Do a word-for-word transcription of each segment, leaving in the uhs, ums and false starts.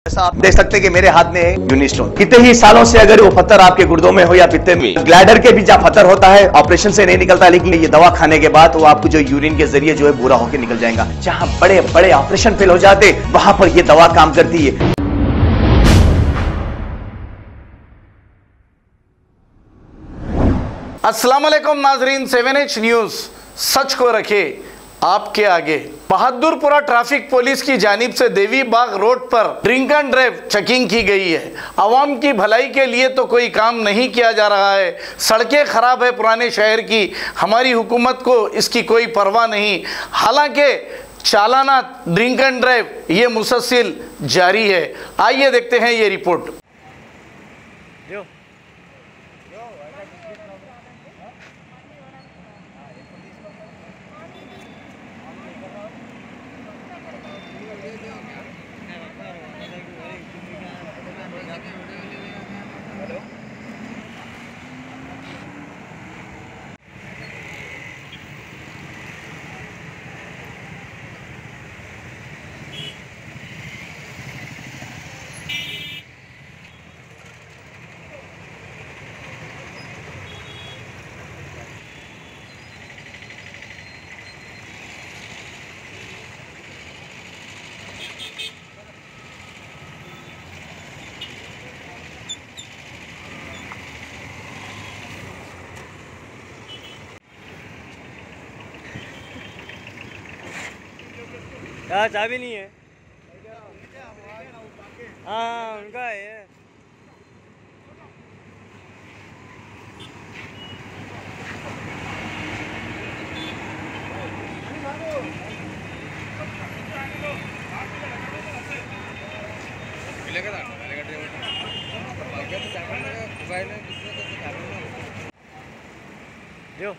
जैसा आप देख सकते हैं कि मेरे हाथ में है यूनिस्टोन। कितने ही सालों से अगर वो पत्थर आपके गुर्दों में हो या पित्ते में, ग्लैडर के भी जहाँ पत्थर होता है ऑपरेशन से नहीं निकलता, लेकिन ये दवा खाने के बाद वो आपको जो यूरिन के जरिए जो है बुरा होकर निकल जाएगा। जहाँ बड़े बड़े ऑपरेशन फेल हो जाते वहां पर ये दवा काम करती है। अस्सलाम वालेकुम नाजरीन, सेवन एच न्यूज़ सच को रखे आपके आगे। बहादुरपुरा ट्रैफिक पुलिस की जानिब से देवी बाग रोड पर ड्रिंक एंड ड्राइव चेकिंग की गई है। आवाम की भलाई के लिए तो कोई काम नहीं किया जा रहा है। सड़कें खराब है पुराने शहर की, हमारी हुकूमत को इसकी कोई परवाह नहीं। हालांकि चालाना ड्रिंक एंड ड्राइव ये मुसलसल जारी है। आइए देखते हैं ये रिपोर्ट। हाँ, चाबी नहीं है। हाँ उनका है। जो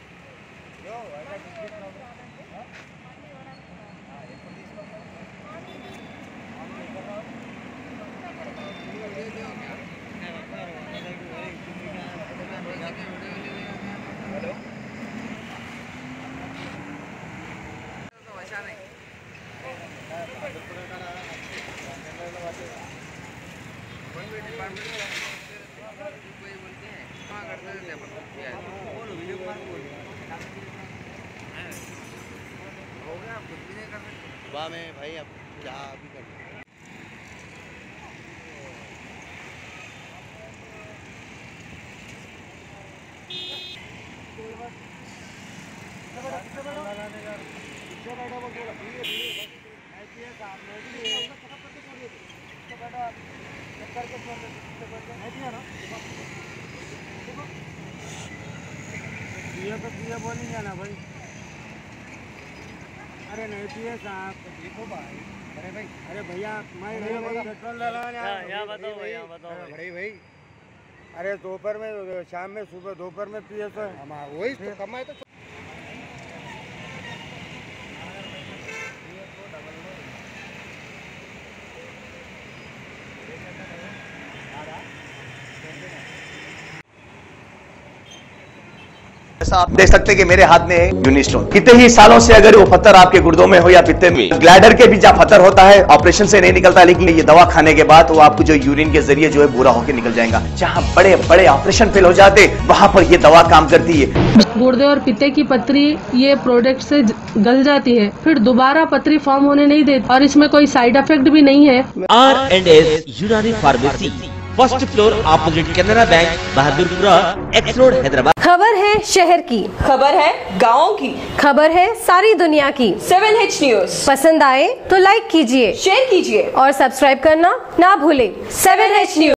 सुबह में भाई अब क्या अभी कर ये बोलेंगे ना भाई। अरे नहीं पिए साहब, देखो भाई। अरे भाई, अरे भैया मैं पेट्रोल डलाने यहाँ बताओ भैया, बताओ भाई भाई। अरे दोपहर में, शाम में, सुबह दोपहर में पिए तो वही तो कमाए तो। जैसा आप देख सकते हैं कि मेरे हाथ में है यूनिस्टोन। कितने ही सालों से अगर वो पत्थर आपके गुर्दों में हो या पित्ते में, ग्लैडर के भी जहाँ पत्थर होता है ऑपरेशन से नहीं निकलता, लेकिन ये दवा खाने के बाद वो आपको जो यूरिन के जरिए जो है बुरा होकर निकल जाएगा। जहाँ बड़े बड़े ऑपरेशन फेल हो जाते वहां पर ये दवा काम करती है। गुर्दे और पित्ते की पथरी ये प्रोडक्ट से गल जाती है, फिर दोबारा पथरी फॉर्म होने नहीं देती और इसमें कोई साइड इफेक्ट भी नहीं है। R and S Unani pharmacy, first floor opposite Canara Bank, Bahadurpura X road, Hyderabad. खबर है शहर की, खबर है गाँव की, खबर है सारी दुनिया की। सेवन एच न्यूज़ पसंद आए तो लाइक कीजिए, शेयर कीजिए और सब्सक्राइब करना ना भूले। Seven H news.